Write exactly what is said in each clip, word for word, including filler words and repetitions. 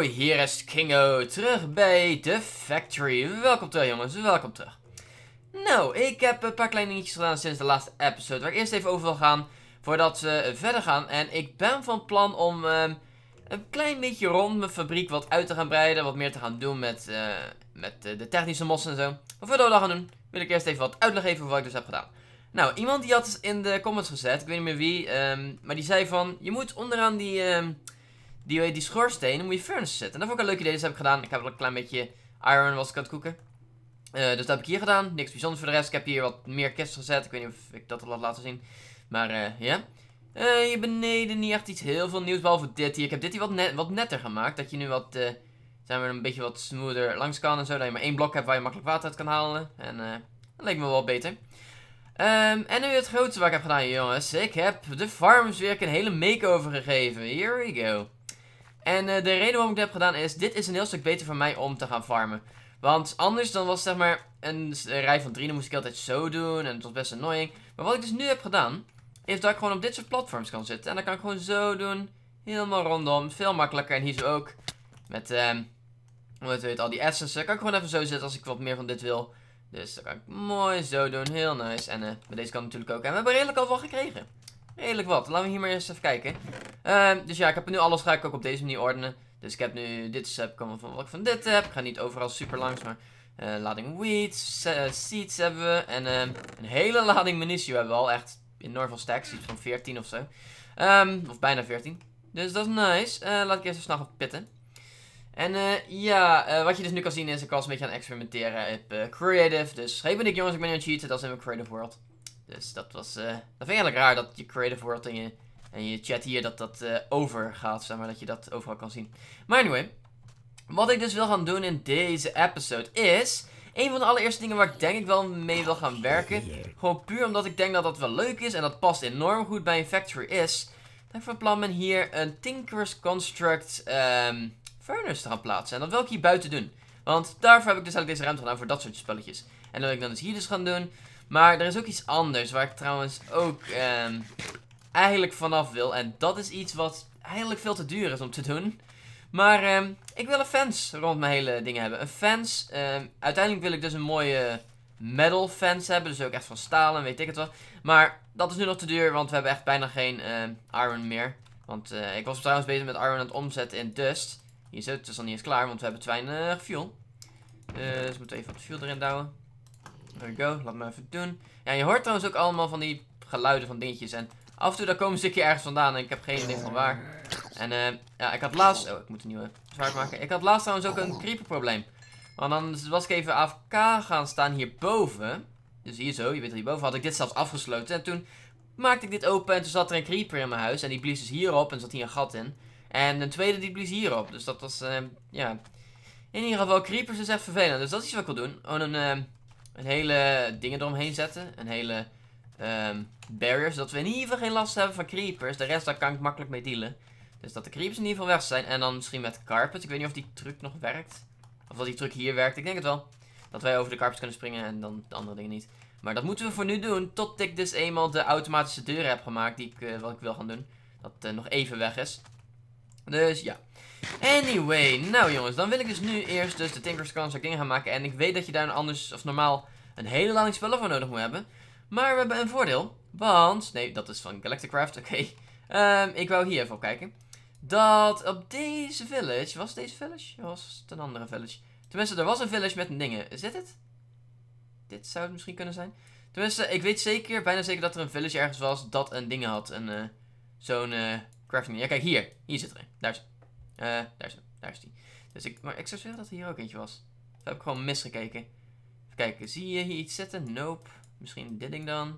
hier is Kingo, terug bij The Factory. Welkom terug jongens, welkom terug. Nou, ik heb een paar kleine dingetjes gedaan sinds de laatste episode, waar ik eerst even over wil gaan, voordat we verder gaan. En ik ben van plan om um, een klein beetje rond mijn fabriek wat uit te gaan breiden, wat meer te gaan doen met, uh, met uh, de technische mossen en zo. Maar voordat we dat gaan doen, wil ik eerst even wat uitleg geven over wat ik dus heb gedaan. Nou, iemand die had in de comments gezet, ik weet niet meer wie, um, maar die zei van, je moet onderaan die... Um, Die, die schoorsteen, dan moet je furnace zetten. En dat vond ik een leuk idee, dus dat heb ik gedaan. Ik heb wel een klein beetje iron was ik aan het koeken. Uh, dus dat heb ik hier gedaan. Niks bijzonders voor de rest. Ik heb hier wat meer kisten gezet. Ik weet niet of ik dat al had laten zien. Maar uh, ja. Uh, hier beneden niet echt iets heel veel nieuws. Behalve dit hier. Ik heb dit hier wat, net, wat netter gemaakt. Dat je nu wat, uh, zijn we een beetje wat smoother langs kan en zo. Dat je maar één blok hebt waar je makkelijk water uit kan halen. En uh, dat leek me wel beter. Um, en nu het grootste wat ik heb gedaan, jongens. Ik heb de farms weer een hele makeover gegeven. Here we go. En uh, de reden waarom ik dit heb gedaan is, dit is een heel stuk beter voor mij om te gaan farmen. Want anders dan was het zeg maar een rij van drie, dan moest ik altijd zo doen en het was best annoying. Maar wat ik dus nu heb gedaan, is dat ik gewoon op dit soort platforms kan zitten. En dan kan ik gewoon zo doen, helemaal rondom, veel makkelijker. En hier zo ook, met, um, hoe heet het, al die essence, kan ik gewoon even zo zitten als ik wat meer van dit wil. Dus dat kan ik mooi zo doen, heel nice. En uh, met deze kan natuurlijk ook. En we hebben redelijk al wat gekregen. Redelijk wat. Laten we hier maar eens even kijken. Uh, dus ja, ik heb nu alles ga ik ook op deze manier ordenen. Dus ik heb nu dit heb ik van wat ik van dit heb. Ik ga niet overal super langs, maar uh, lading wheat, seeds hebben we. En uh, een hele lading munitie hebben we al. Echt enorm veel stacks, iets van veertien of zo. Um, of bijna veertien. Dus dat is nice. Uh, laat ik eerst even snel gaan pitten. En uh, ja, uh, wat je dus nu kan zien is, ik was een beetje aan het experimenteren op uh, creative. Dus hey ben ik jongens, ik ben aan het cheaten, dat is in mijn creative world. Dus dat was, uh, dat vind ik eigenlijk raar dat je creative world en je, en je chat hier, dat dat uh, overgaat, zeg maar, dat je dat overal kan zien. Maar anyway, wat ik dus wil gaan doen in deze episode is, een van de allereerste dingen waar ik denk ik wel mee wil gaan werken, gewoon puur omdat ik denk dat dat wel leuk is en dat past enorm goed bij een factory is, dat ik van plan ben hier een Tinker's Construct um, furnace te gaan plaatsen. En dat wil ik hier buiten doen. Want daarvoor heb ik dus eigenlijk deze ruimte gedaan voor dat soort spelletjes. En dat wil ik dan dus hier dus gaan doen. Maar er is ook iets anders waar ik trouwens ook um, eigenlijk vanaf wil. En dat is iets wat eigenlijk veel te duur is om te doen. Maar um, ik wil een fence rond mijn hele dingen hebben. Een fence. Um, uiteindelijk wil ik dus een mooie metal fence hebben. Dus ook echt van staal en weet ik het wel. Maar dat is nu nog te duur, want we hebben echt bijna geen um, iron meer. Want uh, ik was trouwens bezig met iron aan het omzetten in dust. Hier is het, het is al niet eens klaar, want we hebben te weinig fuel. Uh, dus we moeten even wat fuel erin douwen. There we go, laat me even doen. Ja, je hoort trouwens ook allemaal van die geluiden van dingetjes. En af en toe daar komen een stukje ergens vandaan en ik heb geen idee van waar. En uh, ja, ik had laatst... Oh, ik moet een nieuwe zwaard maken. Ik had laatst trouwens ook een creeper probleem. Want dan was ik even A F K gaan staan hierboven. Dus hier zo, je weet hierboven had ik dit zelfs afgesloten. En toen maakte ik dit open en toen zat er een creeper in mijn huis. En die blies dus hierop en er zat hier een gat in. En een tweede die blies hierop. Dus dat was, uh, ja... In ieder geval, creepers is echt vervelend. Dus dat is iets wat ik wil doen. Gewoon een... Uh, Een hele dingen eromheen zetten. Een hele um, barrier. Zodat we in ieder geval geen last hebben van creepers. De rest daar kan ik makkelijk mee dealen. Dus dat de creepers in ieder geval weg zijn. En dan misschien met carpet. Ik weet niet of die truc nog werkt. Of dat die truc hier werkt. Ik denk het wel. Dat wij over de carpet kunnen springen en dan de andere dingen niet. Maar dat moeten we voor nu doen. Tot ik dus eenmaal de automatische deuren heb gemaakt. Die ik, uh, wat ik wil gaan doen. Dat uh, nog even weg is. Dus ja. Anyway, nou jongens, dan wil ik dus nu eerst dus de Tinker's Construct dingen gaan maken. En ik weet dat je daar anders of normaal een hele lading spullen voor nodig moet hebben. Maar we hebben een voordeel. Want, nee, dat is van Galacticraft, oké. Okay. Um, ik wou hier even op kijken. Dat op deze village, was deze village? Of was het een andere village? Tenminste, er was een village met dingen. Is dit het? Dit zou het misschien kunnen zijn. Tenminste, ik weet zeker, bijna zeker dat er een village ergens was dat een ding had. Een, uh, zo'n uh, crafting. Ja, kijk, hier. Hier zit er een. Daar is Uh, daar is, daar is die. Dus ik, maar ik zou zeggen dat er hier ook eentje was. Of heb ik gewoon misgekeken. Even kijken, zie je hier iets zitten? Nope. Misschien dit ding dan.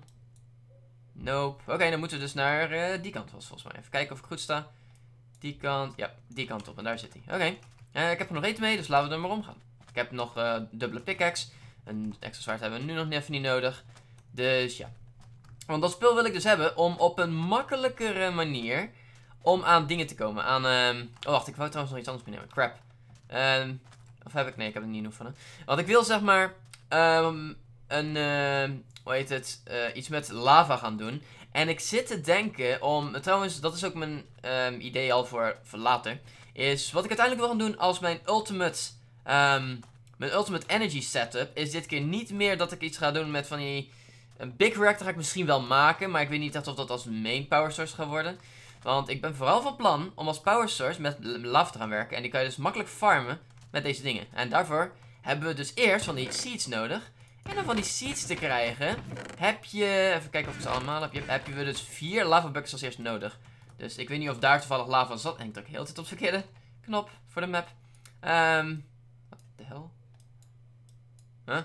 Nope. Oké, okay, dan moeten we dus naar uh, die kant volgens mij. Even kijken of ik goed sta. Die kant, ja, die kant op. En daar zit hij. Oké. Okay. Uh, ik heb er nog eten mee, dus laten we er maar omgaan. Ik heb nog uh, dubbele pickaxe. Een extra zwaard hebben we nu nog even niet nodig. Dus ja. Want dat spul wil ik dus hebben om op een makkelijkere manier... om aan dingen te komen. Aan, um... oh wacht, ik wou trouwens nog iets anders meenemen. Crap. Um... Of heb ik? Nee, ik heb het niet genoeg van. Want ik wil zeg maar... Um, een... Uh... Hoe heet het? Uh, iets met lava gaan doen. En ik zit te denken om... Trouwens, dat is ook mijn um, idee al voor, voor later. is wat ik uiteindelijk wil gaan doen als mijn ultimate, um, mijn ultimate energy setup. Is dit keer niet meer dat ik iets ga doen met van die... Een big reactor ga ik misschien wel maken, maar ik weet niet echt of dat als main power source gaat worden. Want ik ben vooral van plan om als power source met lava te gaan werken. En die kan je dus makkelijk farmen met deze dingen. En daarvoor hebben we dus eerst van die seeds nodig. En om van die seeds te krijgen, heb je... Even kijken of ik ze allemaal heb. Heb je we dus vier lava buckets als eerst nodig. Dus ik weet niet of daar toevallig lava zat. En ik druk heel de tijd op de verkeerde knop voor de map. Um, wat de hel? Huh?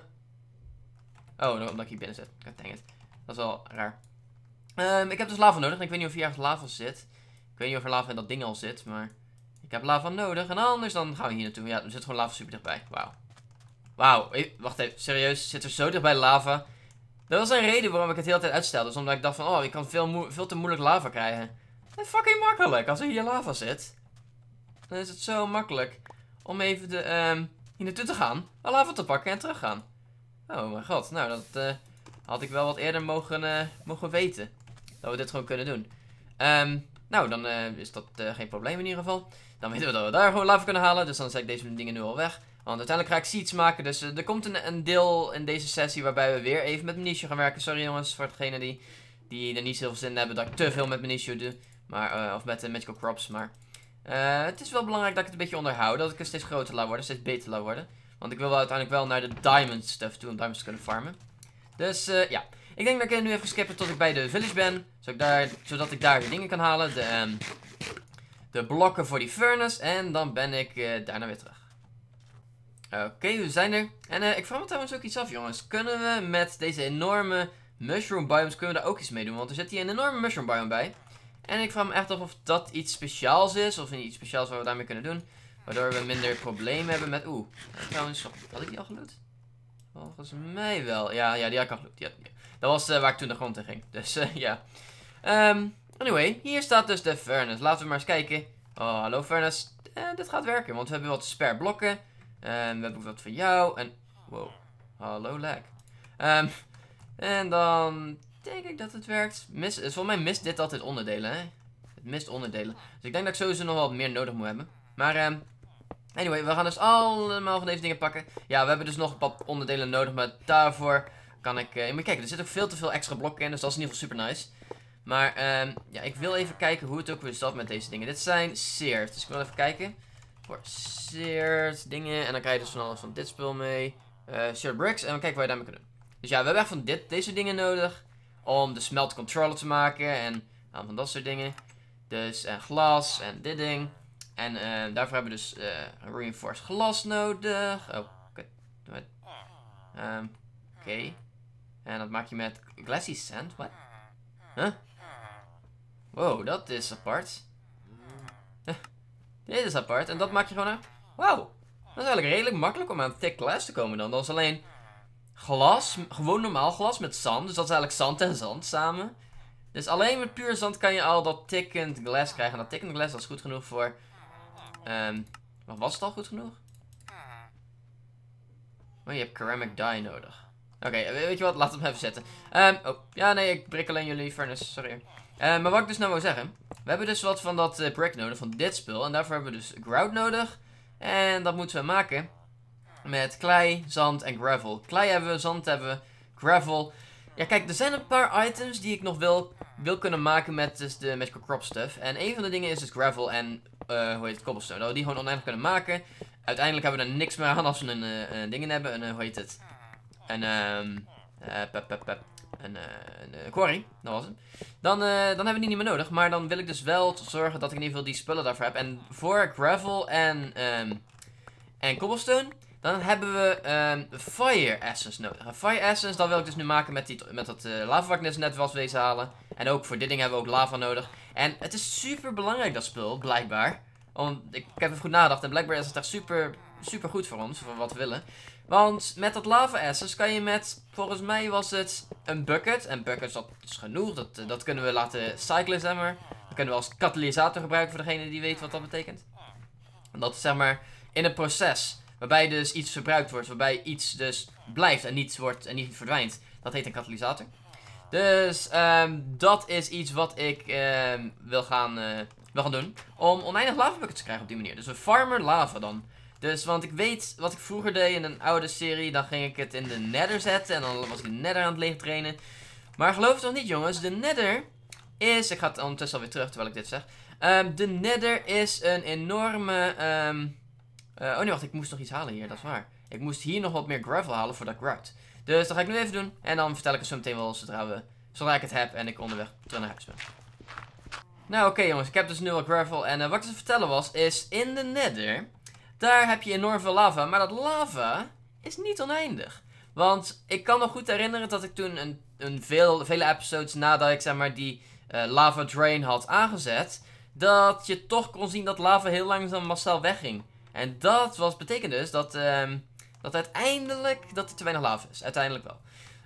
Oh, omdat ik hier binnen zit. God dang it. Dat is wel raar. Um, ik heb dus lava nodig. En ik weet niet of hier ergens lava zit. Ik weet niet of er lava in dat ding al zit. Maar ik heb lava nodig. En anders dan gaan we hier naartoe. Ja, er zit gewoon lava super dichtbij. Wauw. Wauw. Wacht even. Serieus. Zit er zo dichtbij lava. Dat was een reden waarom ik het de hele tijd uitstelde. Dus omdat ik dacht van, oh, ik kan veel, veel te moeilijk lava krijgen. Dat is fucking makkelijk. Als er hier lava zit, dan is het zo makkelijk om even de, um, hier naartoe te gaan. Lava te pakken en terug gaan. Oh mijn god. Nou, dat uh, had ik wel wat eerder mogen, uh, mogen weten. Dat we dit gewoon kunnen doen. Um, nou, dan uh, is dat uh, geen probleem in ieder geval. Dan weten we dat we daar gewoon lava kunnen halen. Dus dan zet ik deze dingen nu al weg. Want uiteindelijk ga ik seeds maken. Dus uh, er komt een, een deel in deze sessie waarbij we weer even met Minicio gaan werken. Sorry jongens, voor degenen die, die er niet zoveel zin in hebben dat ik te veel met Minicio doe. Maar, uh, of met de uh, Magical Crops. Maar uh, het is wel belangrijk dat ik het een beetje onderhoud. Dat ik er steeds groter laat worden, steeds beter laat worden. Want ik wil wel uiteindelijk wel naar de diamond stuff toe. Om diamonds te kunnen farmen. Dus uh, ja. Ik denk dat ik nu even skippen tot ik bij de village ben. Zodat ik daar, zodat ik daar de dingen kan halen. De, um, de blokken voor die furnace. En dan ben ik uh, daarna weer terug. Oké, okay, we zijn er. En uh, ik vraag me trouwens ook iets af, jongens. Kunnen we met deze enorme mushroom biomes, kunnen we daar ook iets mee doen? Want er zit hier een enorme mushroom biome bij. En ik vraag me echt af of dat iets speciaals is. Of iets speciaals wat we daarmee kunnen doen. Waardoor we minder problemen hebben met... Oeh, trouwens, had ik die al geloot? Volgens mij wel. Ja, ja, die had ik al geloot. Ja, ja. Dat was uh, waar ik toen de grond in ging. Dus uh, ja. Um, anyway, hier staat dus de furnace. Laten we maar eens kijken. Oh, hallo furnace. Uh, dit gaat werken, want we hebben wat spare blokken. Um, we hebben ook wat voor jou. En, wow. Hallo lag. Um, en dan denk ik dat het werkt. Mis, volgens mij mist dit altijd onderdelen, hè. Het mist onderdelen. Dus ik denk dat ik sowieso nog wel meer nodig moet hebben. Maar, um, anyway, we gaan dus allemaal van deze dingen pakken. Ja, we hebben dus nog wat onderdelen nodig, maar daarvoor... Kan ik, uh, maar kijk, er zit ook veel te veel extra blokken in, dus dat is in ieder geval super nice. Maar, um, ja, ik wil even kijken hoe het ook weer zat met deze dingen. Dit zijn seared, dus ik wil even kijken. Voor seared dingen, en dan krijg je dus van alles van dit spul mee. Uh, seared bricks, en dan kijken wat je daarmee kunnen doen. Dus ja, we hebben echt van dit, deze dingen nodig. Om de smelt controller te maken, en uh, van dat soort dingen. Dus, en glas, en dit ding. En uh, daarvoor hebben we dus uh, reinforced glas nodig. Oh, oké. Okay. Um, oké. Okay. En dat maak je met glassy sand. Wat? Huh? Wow, dat is apart. Huh. Dit is apart. En dat maak je gewoon aan. Wauw. Dat is eigenlijk redelijk makkelijk om aan thick glass te komen dan. Dat is alleen glas. Gewoon normaal glas met zand. Dus dat is eigenlijk zand en zand samen. Dus alleen met puur zand kan je al dat thickened glass krijgen. En dat thickened glass dat is goed genoeg voor... Um, wat was het al goed genoeg? Oh, je hebt ceramic dye nodig. Oké, okay, weet je wat? Laten we hem even zetten. Um, oh, ja, nee, ik prik alleen jullie furnace. Sorry. Uh, maar wat ik dus nou wil zeggen. We hebben dus wat van dat uh, brick nodig, van dit spul. En daarvoor hebben we dus grout nodig. En dat moeten we maken met klei, zand en gravel. Klei hebben we, zand hebben we, gravel. Ja, kijk, er zijn een paar items die ik nog wil, wil kunnen maken met dus de Magical Crop stuff. En een van de dingen is dus gravel en, uh, hoe heet het, cobblestone. Dat we die gewoon oneindig kunnen maken. Uiteindelijk hebben we er niks meer aan als we een, uh, een ding in hebben. Een, uh, hoe heet het? Een, um, uh, pep, pep, pep. Een, uh, een uh, quarry, dat was het. Dan, uh, dan hebben we die niet meer nodig. Maar dan wil ik dus wel zorgen dat ik in ieder geval die spullen daarvoor heb. En voor gravel en, um, en cobblestone, dan hebben we um, fire essence nodig. En fire essence, dat wil ik dus nu maken met, die, met dat uh, lava wat ik net was wezen halen. En ook voor dit ding hebben we ook lava nodig. En het is super belangrijk dat spul, blijkbaar. Want ik, ik heb even goed nagedacht en blijkbaar is het echt super, super goed voor ons, voor wat we willen. Want met dat lava essence kan je met, volgens mij was het een bucket. En buckets, dat is genoeg, dat, dat kunnen we laten cyclen, zeg maar. Dat kunnen we als katalysator gebruiken voor degene die weet wat dat betekent. En dat is zeg maar in een proces waarbij dus iets verbruikt wordt, waarbij iets dus blijft en niet, wordt, en niet verdwijnt. Dat heet een katalysator. Dus um, dat is iets wat ik um, wil gaan uh, we gaan doen om oneindig lava buckets te krijgen op die manier. Dus we farmen lava dan. Dus, want ik weet wat ik vroeger deed in een oude serie. Dan ging ik het in de nether zetten. En dan was ik de nether aan het leeg trainen. Maar geloof het nog niet, jongens. De nether is... Ik ga het ondertussen alweer terug, terwijl ik dit zeg. Um, de nether is een enorme... Um, uh, oh nee, wacht. Ik moest nog iets halen hier. Dat is waar. Ik moest hier nog wat meer gravel halen voordat ik grout. Dus dat ga ik nu even doen. En dan vertel ik het zo meteen wel zodra, we, zodra ik het heb en ik onderweg terug naar huis ben. Nou, oké okay, jongens. Ik heb dus nu al gravel. En uh, wat ik te vertellen was, is in de nether... Daar heb je enorm veel lava. Maar dat lava is niet oneindig. Want ik kan me goed herinneren dat ik toen een, een veel, vele episodes nadat ik zeg maar die uh, lava drain had aangezet. Dat je toch kon zien dat lava heel langzaam massaal wegging. En dat was, betekent dus dat, um, dat uiteindelijk dat er te weinig lava is. Uiteindelijk wel.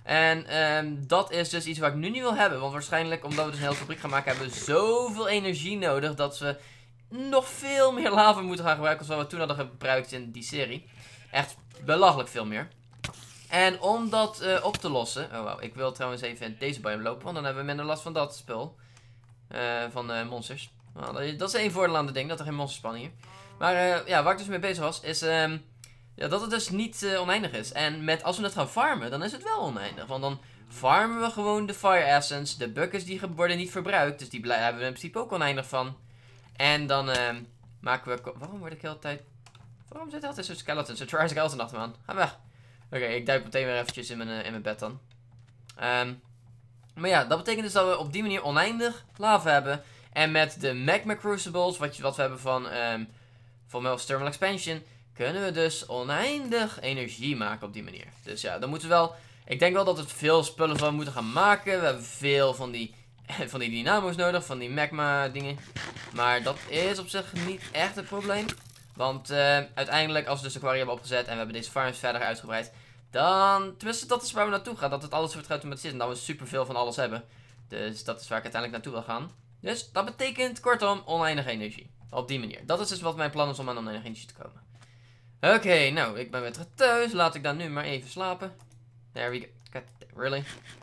En um, dat is dus iets wat ik nu niet wil hebben. Want waarschijnlijk, omdat we dus een hele fabriek gaan maken, hebben we zoveel energie nodig dat we nog veel meer lava moeten gaan gebruiken als wat we toen hadden gebruikt in die serie. Echt belachelijk veel meer. En om dat uh, op te lossen... Oh wauw, ik wil trouwens even in deze biome lopen, want dan hebben we minder last van dat spul. Uh, van uh, monsters. Nou, dat is één voordeel aan de ding, dat er geen monsters spannen hier. Maar uh, ja, waar ik dus mee bezig was, is um, ja, dat het dus niet uh, oneindig is. En met, als we het gaan farmen, dan is het wel oneindig. Want dan farmen we gewoon de fire essence. De buckets die worden niet verbruikt, dus die hebben we in principe ook oneindig van. En dan um, maken we... Waarom word ik de hele tijd... Waarom zit er altijd zo'n skeleton? Zo'n tri-skeleton achter me aan. Ga weg. Oké, okay, ik duik meteen weer eventjes in mijn, uh, in mijn bed dan. Um, maar ja, dat betekent dus dat we op die manier oneindig lava hebben. En met de magma crucibles, wat, je, wat we hebben van, um, van Mel's Thermal Expansion, kunnen we dus oneindig energie maken op die manier. Dus ja, dan moeten we wel... Ik denk wel dat we veel spullen van moeten gaan maken. We hebben veel van die... van die dynamo's nodig, van die magma dingen. Maar dat is op zich niet echt het probleem. Want uh, uiteindelijk, als we dus de quarry hebben opgezet en we hebben deze farms verder uitgebreid, dan, tenminste dat is waar we naartoe gaan, dat het alles wordt geautomatiseerd en dat we superveel van alles hebben. Dus dat is waar ik uiteindelijk naartoe wil gaan. Dus dat betekent kortom oneindige energie. Op die manier. Dat is dus wat mijn plan is om aan oneindige energie te komen. Oké, okay, nou, ik ben weer terug thuis. Laat ik dan nu maar even slapen. There we go. God, really?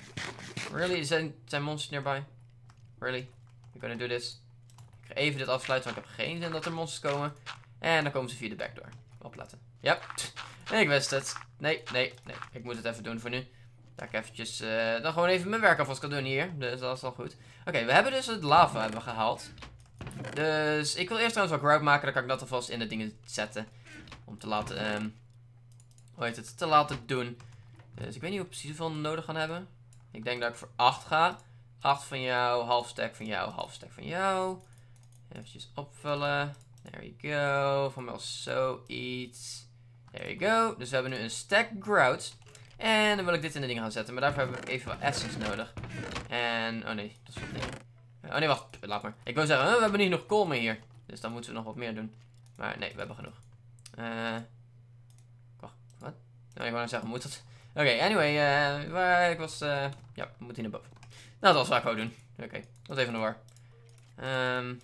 Really? Zijn, zijn monsters nearby? Really? We're gonna do this. Ik ga even dit afsluiten, want ik heb geen zin dat er monsters komen. En dan komen ze via de backdoor. Opletten. Ja. Yep. Ik wist het. Nee, nee, nee. Ik moet het even doen voor nu. Dat ik eventjes uh, dan gewoon even mijn werk alvast kan doen hier. Dus dat is al goed. Oké, okay, we hebben dus het lava hebben we gehaald. Dus ik wil eerst trouwens wat grout maken. Dan kan ik dat alvast in de dingen zetten. Om te laten, um, hoe heet het, te laten doen. Dus ik weet niet hoe precies hoeveel we nodig gaan hebben. Ik denk dat ik voor acht ga. acht van jou, half stack van jou, half stack van jou. Even opvullen. There we go. Van wel zoiets. There we go. Dus we hebben nu een stack grout. En dan wil ik dit in de dingen gaan zetten. Maar daarvoor heb ik even wat essence nodig. En, oh nee, dat is wat niet. Oh nee, wacht. Laat maar. Ik wil zeggen, we hebben niet nog kool meer hier. Dus dan moeten we nog wat meer doen. Maar nee, we hebben genoeg. Eh... Uh, wacht, wat? Nou, ik wou nou zeggen, moet dat... Oké, okay, anyway. Uh, waar ik was... Uh, ja, we moeten hier naar boven. Nou, dat was wat ik wou doen. Oké, okay, dat was even een war. Um,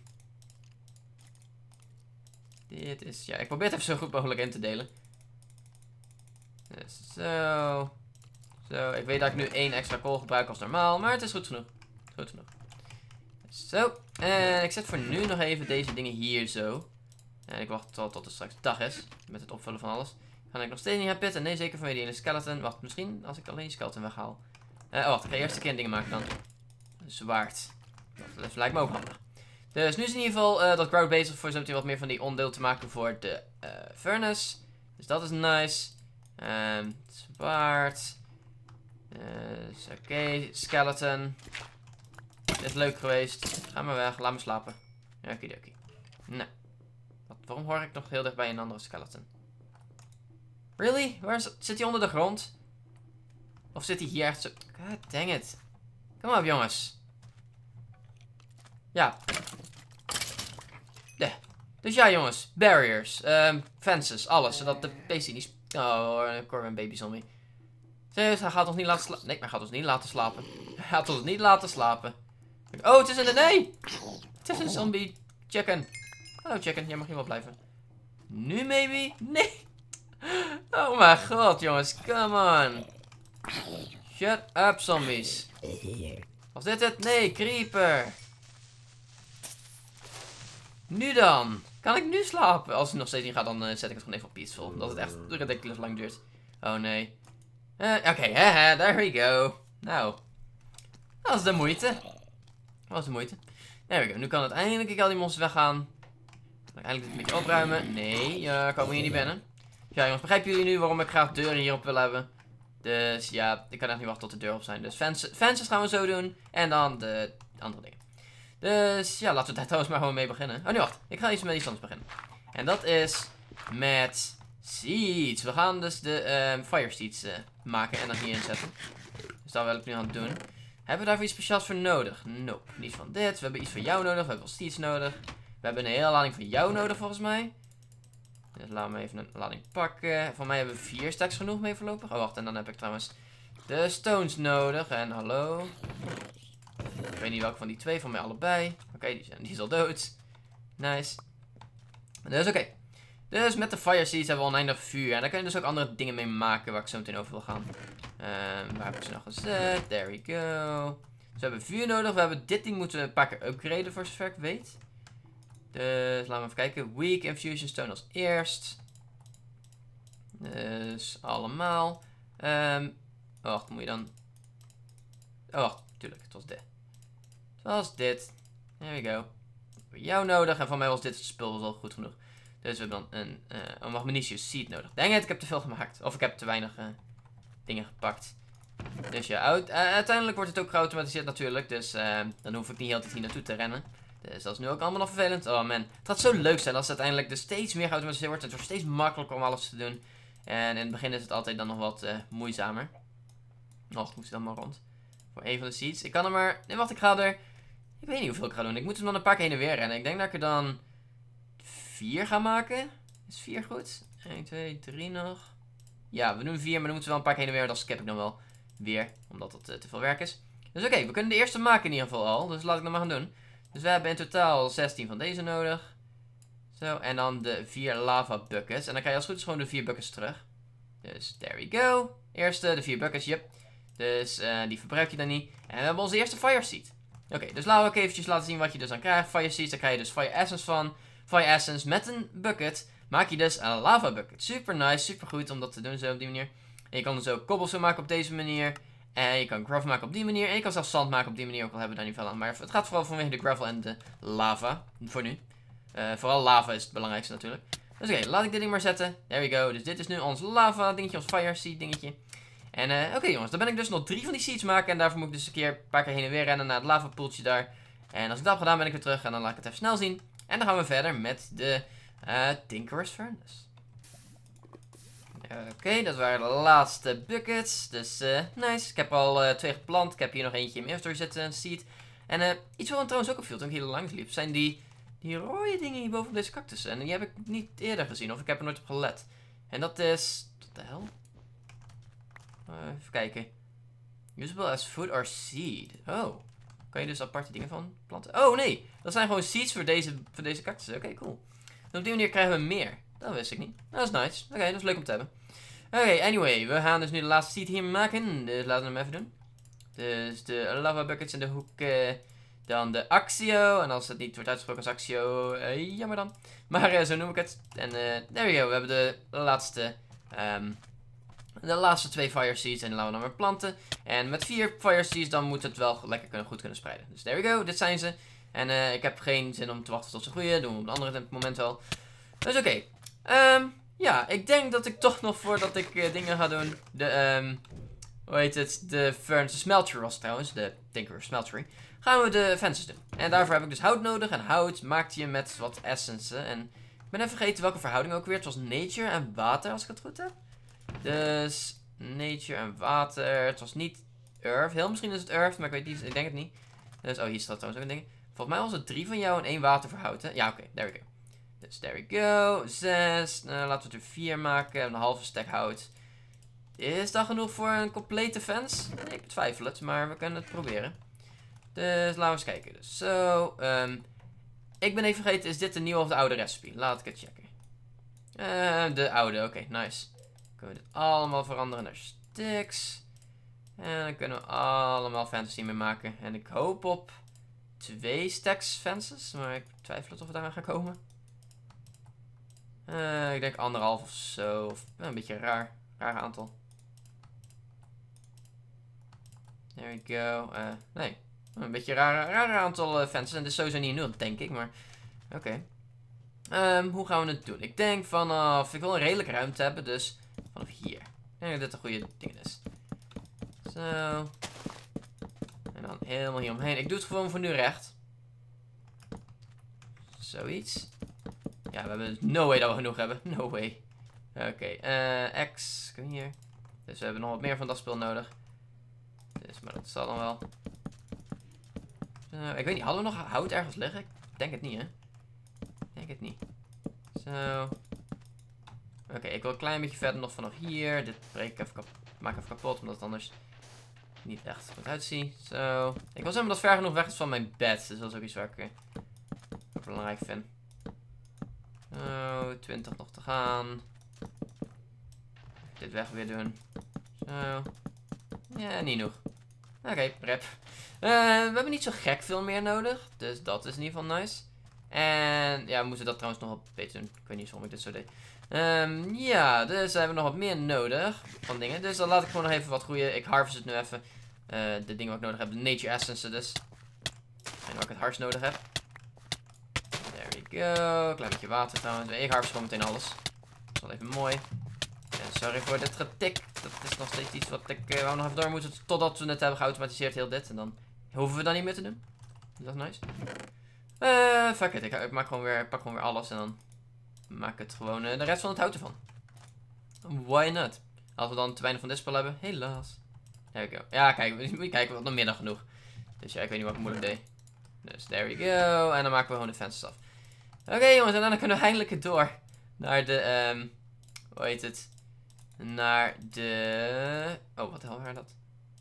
dit is... Ja, ik probeer het even zo goed mogelijk in te delen. Dus zo. Zo, ik weet dat ik nu één extra kool gebruik als normaal, maar het is goed genoeg. Goed genoeg. Zo. En ik zet voor nu nog even deze dingen hier zo. En ik wacht tot, tot het straks dag is. Met het opvullen van alles. Ga ik nog steeds niet gaan pitten? Nee, zeker vanwege die ene skeleton. Wacht, misschien als ik alleen die skeleton weghaal. Uh, oh, wacht. Ik ga eerst een keer dingen maken dan. Zwaard. Dat, dat lijkt me ook handig. Dus nu is in ieder geval uh, dat grout bezig voor zo meteen wat meer van die onderdeel te maken voor de uh, furnace. Dus dat is nice. Um, zwaard. Uh, Oké, okay. Skeleton. Dit is leuk geweest. Ga maar weg, laat me slapen. Okidoki. Nou. Wat, waarom hoor ik nog heel dichtbij een andere skeleton? Really? Waar is, zit hij onder de grond? Of zit hij hier echt zo... God dang it. Kom op jongens. Ja. Yeah. Dus ja jongens. Barriers. Um, fences. Alles. Zodat de beestie niet... Oh, ik hoor een baby zombie. Serieus, hij gaat ons niet laten slapen. Nee, hij gaat ons niet laten slapen. Hij gaat ons niet laten slapen. Oh, het is een... Nee! Het is een zombie chicken. Hallo chicken, jij mag hier wel blijven. Nu maybe? Nee! Oh mijn god, jongens. Come on. Shut up, zombies. Was dit het? Nee, creeper. Nu dan. Kan ik nu slapen? Als het nog steeds niet gaat, dan uh, zet ik het gewoon even op peaceful. Omdat het echt ridiculous lang duurt. Oh nee. Uh, Oké, okay, haha, there we go. Nou. Dat was de moeite. Dat was de moeite. There we go. Nu kan uiteindelijk ik al die monsters weggaan. Eindelijk dit een beetje opruimen. Nee, uh, komen hier niet binnen. Ja jongens, begrijpen jullie nu waarom ik graag deuren hierop wil hebben? Dus ja, ik kan echt niet wachten tot de deur op zijn. Dus fences, fences gaan we zo doen. En dan de andere dingen. Dus ja, laten we daar trouwens maar gewoon mee beginnen. Oh nee, wacht. Ik ga iets met iets anders beginnen. En dat is met seeds. We gaan dus de uh, fire seeds uh, maken en dan hierin zetten. Dus dat wil ik nu aan het doen. Hebben we daarvoor iets speciaals voor nodig? Nope. Niet van dit. We hebben iets van jou nodig. We hebben wel seeds nodig. We hebben een hele lading van jou nodig volgens mij. Dus laten we even een lading pakken. Voor mij hebben we vier stacks genoeg mee voorlopig. Oh wacht, en dan heb ik trouwens de stones nodig. En hallo. Ik weet niet welke van die twee, van mij allebei. Oké, okay, die, die is al dood. Nice. Dus oké. Okay. Dus met de fire seeds hebben we oneindig vuur. En daar kun je dus ook andere dingen mee maken waar ik zo meteen over wil gaan. Um, waar heb ik ze nog gezet? There we go. Dus we hebben vuur nodig. We hebben dit ding moeten een paar keer upgraden voor zover ik weet. Dus laten we even kijken. Weak infusion stone als eerst. Dus allemaal. Um, oh, wacht, moet je dan... Oh, wacht, tuurlijk. Het was dit. Zoals dit. There we go. Voor jou nodig. En van mij was dit spul wel goed genoeg. Dus we hebben dan een, uh, een magnesium seed nodig. Dang it, ik heb te veel gemaakt. Of ik heb te weinig uh, dingen gepakt. Dus ja, uit, uh, uiteindelijk wordt het ook geautomatiseerd natuurlijk. Dus uh, dan hoef ik niet heel tijd hier naartoe te rennen. Dus dat is nu ook allemaal nog vervelend. Oh man, het gaat zo leuk zijn als het uiteindelijk dus steeds meer geautomatiseerd wordt. Het wordt steeds makkelijker om alles te doen. En in het begin is het altijd dan nog wat uh, moeizamer. Och, moet je dan maar rond. Voor een van de seeds. Ik kan er maar... Nee, wacht, ik ga er... Ik weet niet hoeveel ik ga doen. Ik moet hem dan een paar keer heen en weer rennen. Ik denk dat ik er dan... vier ga maken. Is vier goed? één, twee, drie nog. Ja, we doen vier, maar dan moeten we wel een paar keer heen en weer. Dat skip ik dan wel weer. Omdat het uh, te veel werk is. Dus oké, okay, we kunnen de eerste maken in ieder geval al. Dus laat ik dat maar gaan doen. Dus we hebben in totaal zestien van deze nodig. Zo, en dan de vier lava buckets. En dan krijg je als het goed is gewoon de vier buckets terug. Dus there we go. Eerste, de vier buckets, yep. Dus uh, die verbruik je dan niet. En we hebben onze eerste fire seed. Oké, okay, dus laten we ook eventjes laten zien wat je dus aan krijgt. Fire seeds, daar krijg je dus fire essence van. Fire essence met een bucket maak je dus een lava bucket. Super nice, super goed om dat te doen zo op die manier. En je kan dus ook cobblestone maken op deze manier. En je kan gravel maken op die manier. En je kan zelfs zand maken op die manier, ook al hebben we daar niet veel aan. Maar het gaat vooral vanwege de gravel en de lava. Voor nu. Uh, vooral lava is het belangrijkste natuurlijk. Dus oké, okay, laat ik dit ding maar zetten. There we go. Dus dit is nu ons lava dingetje, ons fire seed dingetje. En uh, oké okay, jongens, dan ben ik dus nog drie van die seeds maken. En daarvoor moet ik dus een keer een paar keer heen en weer rennen naar het lava poeltje daar. En als ik dat heb gedaan ben ik weer terug. En dan laat ik het even snel zien. En dan gaan we verder met de uh, Tinker's Furnace. Oké, okay, dat waren de laatste buckets. Dus uh, nice. Ik heb er al uh, twee geplant. Ik heb hier nog eentje in mijn inventory zitten, een seed. En uh, iets wat me trouwens ook opviel toen ik hier langs liep, zijn die, die rode dingen hier boven op deze cactussen. En die heb ik niet eerder gezien, of ik heb er nooit op gelet. En dat is... Wat de hel? Uh, even kijken. Usable as food or seed. Oh. Kan je dus aparte dingen van planten? Oh nee, dat zijn gewoon seeds voor deze, voor deze cactussen. Oké, okay, cool. Dus op die manier krijgen we meer. Dat wist ik niet. Dat is nice. Oké, okay, dat is leuk om te hebben. Oké, okay, anyway. We gaan dus nu de laatste seed hier maken. Dus laten we hem even doen. Dus de lava buckets in de hoek. Uh, dan de Axio. En als het niet wordt uitgesproken als Axio, uh, jammer dan. Maar uh, zo noem ik het. En uh, there we go. We hebben de laatste... Um, de laatste twee fire seeds. En die laten we dan weer planten. En met vier fire seeds dan moet het wel lekker kunnen, goed kunnen spreiden. Dus there we go. Dit zijn ze. En uh, ik heb geen zin om te wachten tot ze groeien. Doen we op een andere moment wel. Dus oké. Okay. Um, ja, ik denk dat ik toch nog voordat ik uh, dingen ga doen. De, um, hoe heet het? De Furnace Smeltery was trouwens. De Tinker's Smeltery. Gaan we de fences doen. En daarvoor heb ik dus hout nodig. En hout maakt je met wat essence. En ik ben even vergeten welke verhouding ook weer. Het was nature en water als ik het goed heb. Dus nature en water. Het was niet earth. Heel misschien is het earth, maar ik weet niet. Ik denk het niet. Dus, oh, hier staat trouwens ook een ding. Volgens mij was het drie van jou en één water voor hout, hè? Ja, oké. Okay, there we go. Dus there we go. Zes. Nou, laten we er vier maken. Een halve stack hout. Is dat genoeg voor een complete fence? Ik betwijfel het, maar we kunnen het proberen. Dus laten we eens kijken. Dus zo. Um, ik ben even vergeten, is dit de nieuwe of de oude recipe? Laat ik het checken. Uh, de oude, oké, okay, nice. Kunnen we dit allemaal veranderen naar sticks. En dan kunnen we allemaal fantasy mee maken. En ik hoop op twee stacks fences. Maar ik twijfel of we daaraan gaan komen. Uh, ik denk anderhalf of zo. Of, uh, een beetje raar. Raar aantal. There we go. Uh, nee. Een beetje raar, raar aantal uh, fences. En dit is sowieso niet nul, denk ik. Maar oké. Okay. Um, hoe gaan we het doen? Ik denk vanaf... Ik wil een redelijke ruimte hebben. Dus vanaf hier. Ik denk dat dit een goede ding is. Zo. En dan helemaal hier omheen. Ik doe het gewoon voor nu recht. Zoiets. Ja, we hebben no way dat we genoeg hebben. No way. Oké. Okay. Uh, X. Kom hier. Dus we hebben nog wat meer van dat spul nodig. Dus, maar dat zal dan wel. Zo. Ik weet niet. Hadden we nog hout ergens liggen? Ik denk het niet, hè? Ik denk het niet. Zo. Oké, okay, ik wil een klein beetje verder nog vanaf hier. Dit breek ik even kapot. Maak even kapot, omdat het anders niet echt goed uitziet. Zo. Ik wil zeggen dat ver genoeg weg is van mijn bed. Dus dat is ook iets waar ik uh, belangrijk vind. Zo, twintig nog te gaan. Dit weg weer doen. Zo. Ja, niet genoeg. Oké, okay, rep. Uh, we hebben niet zo gek veel meer nodig. Dus dat is in ieder geval nice. En ja, we moeten dat trouwens nog wat beter doen. Ik weet niet waarom ik dit zo deed. Um, ja, dus we hebben nog wat meer nodig van dingen. Dus dan laat ik gewoon nog even wat groeien. Ik harvest het nu even. Uh, de dingen wat ik nodig heb. De Nature Essence dus. En waar ik het hardst nodig heb. There we go. Klein beetje water trouwens. Ik harvest gewoon meteen alles. Dat is wel even mooi. En sorry voor dit getik. Dat is nog steeds iets wat ik uh, wou nog even door moeten. Totdat we het hebben geautomatiseerd heel dit. En dan hoeven we dat niet meer te doen. Dat is nice. Uh, fuck it. Ik, ik maak gewoon weer, pak gewoon weer alles. En dan maak ik het gewoon uh, de rest van het hout ervan. Why not? Als we dan te weinig van dit spel hebben. Helaas. There we go. Ja, kijk. Moet je kijken. We hadden nog meer dan genoeg. Dus ja, ik weet niet wat ik moeilijk deed. Dus there we go. En dan maken we gewoon de fences af. Oké okay, jongens. En dan kunnen we eindelijk door. Naar de... Um, hoe heet het? Naar de... Oh, wat de hel waren dat?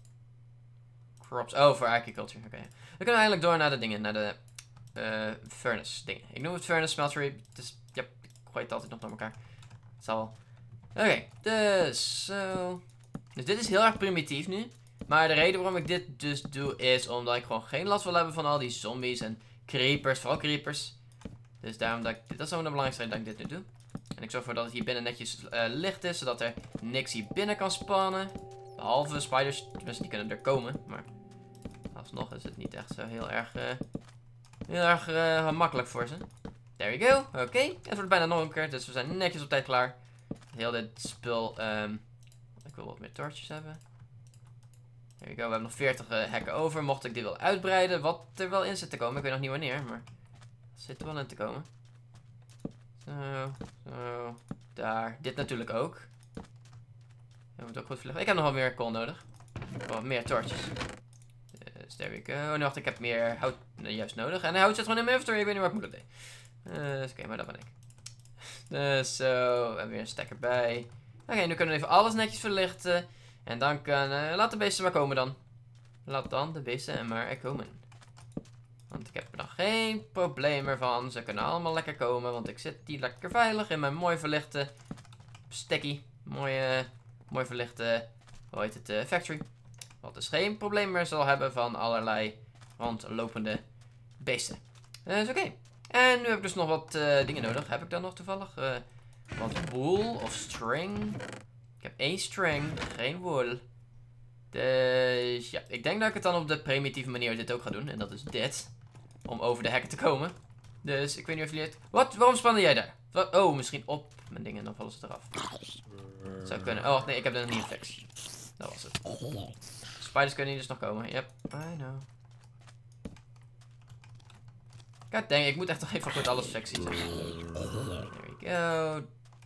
Crops. Oh, voor agriculture. Oké. Okay. Dan kunnen we eindelijk door naar de dingen. Naar de... Uh, furnace dingen. Ik noem het furnace smeltery. Dus ja, ik gooi het altijd nog door elkaar. Het zal wel. Oké, okay, dus zo. Dus dit is heel erg primitief nu. Maar de reden waarom ik dit dus doe is omdat ik gewoon geen last wil hebben van al die zombies en creepers. Vooral creepers. Dus daarom dat ik, dat is gewoon de belangrijkste reden dat ik dit nu doe. En ik zorg ervoor dat het hier binnen netjes uh, licht is. Zodat er niks hier binnen kan spannen. Behalve spiders. Tenminste, die kunnen er komen. Maar alsnog is het niet echt zo heel erg... Uh, Heel erg uh, makkelijk voor ze. There we go. Oké. Okay. Het wordt bijna nog een keer. Dus we zijn netjes op tijd klaar. Heel dit spul. Um, ik wil wat meer torches hebben. There we go. We hebben nog veertig uh, hekken over. Mocht ik dit willen uitbreiden. Wat er wel in zit te komen. Ik weet nog niet wanneer. Maar het zit er wel in te komen. Zo. Zo. Daar. Dit natuurlijk ook. Dat moet ook goed vliegen. Ik heb nog wat meer kool nodig. Wat meer torches. Dus there we go. Nu wacht, ik heb meer hout uh, juist nodig. En hout zit gewoon in mijn inventory. Ik weet niet waar ik moet dat deed. Uh, Oké, okay, maar dat ben ik. Dus zo. Uh, we hebben weer een stack erbij. Oké, okay, nu kunnen we even alles netjes verlichten. En dan kan... Uh, laat de beesten maar komen dan. Laat dan de beesten maar er komen. Want ik heb er nog geen probleem meer van. Ze kunnen allemaal lekker komen. Want ik zit hier lekker veilig in mijn mooi verlichte... Stekkie. Mooie... Mooi verlichte... Hoe heet het? Uh, factory. Wat dus geen probleem meer zal hebben van allerlei rondlopende beesten. Dat is oké. Okay. En nu heb ik dus nog wat uh, dingen nodig. Heb ik dan nog toevallig? Uh, wat wool of string? Ik heb één string, geen wool. Dus ja, ik denk dat ik het dan op de primitieve manier dit ook ga doen. En dat is dit. Om over de hekken te komen. Dus ik weet niet of jullie het... Wat? Waarom spannen jij daar? Wat? Oh, misschien op mijn dingen. Dan vallen ze eraf. Zou kunnen. Oh, nee, ik heb er nog niet een fix. Dat was het. Spiders kunnen hier dus nog komen. Yep, I know. God dang, ik moet echt toch even goed alles fixen. There we go.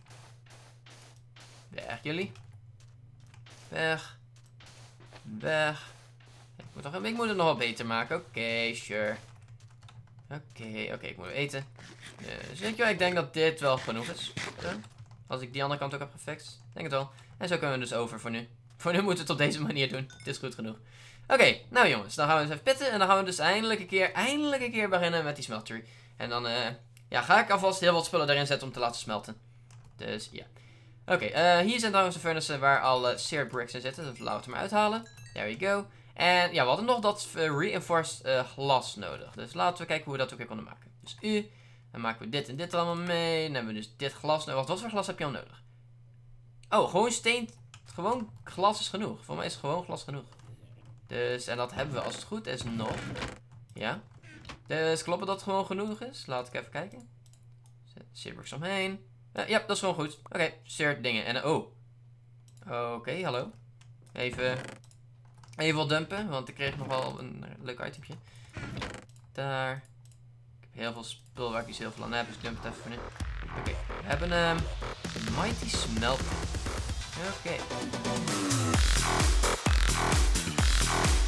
Weg, jullie. Weg. Weg. Ik moet, nog, ik moet het nog wel beter maken. Oké, okay, sure. Oké, okay, oké, okay, ik moet eten. Dus weet je wel, ik denk dat dit wel genoeg is. Zo. Als ik die andere kant ook heb gefixt. Denk het wel. En zo kunnen we dus over voor nu. Voor nu moeten we het op deze manier doen. Het is goed genoeg. Oké, okay, nou jongens, dan gaan we eens even pitten. En dan gaan we dus eindelijk een keer, eindelijk een keer beginnen met die smeltery. En dan uh, ja, ga ik alvast heel wat spullen erin zetten om te laten smelten. Dus ja. Oké, okay, uh, hier zijn trouwens de furnaces waar alle seared bricks in zitten. Dus laten we het maar uithalen. There we go. En ja, we hadden nog dat uh, reinforced uh, glas nodig. Dus laten we kijken hoe we dat ook weer konden maken. Dus U, dan maken we dit en dit allemaal mee. Dan hebben we dus dit glas nodig. Wat voor glas heb je al nodig? Oh, gewoon steen. Gewoon glas is genoeg. Voor mij is gewoon glas genoeg. Dus, en dat hebben we als het goed is nog. Ja. Dus klopt dat het gewoon genoeg is? Laat ik even kijken. Zet Searbricks omheen. Uh, ja, dat is gewoon goed. Oké, okay, start dingen. En oh. Oké, okay, hallo. Even. Even wat dumpen, want ik kreeg nog wel een leuk itempje. Daar. Ik heb heel veel spul waar ik niet heel veel aan heb, dus ik dump het even nu. Oké, okay, we hebben een um, Mighty Smelter. Oké. Okay.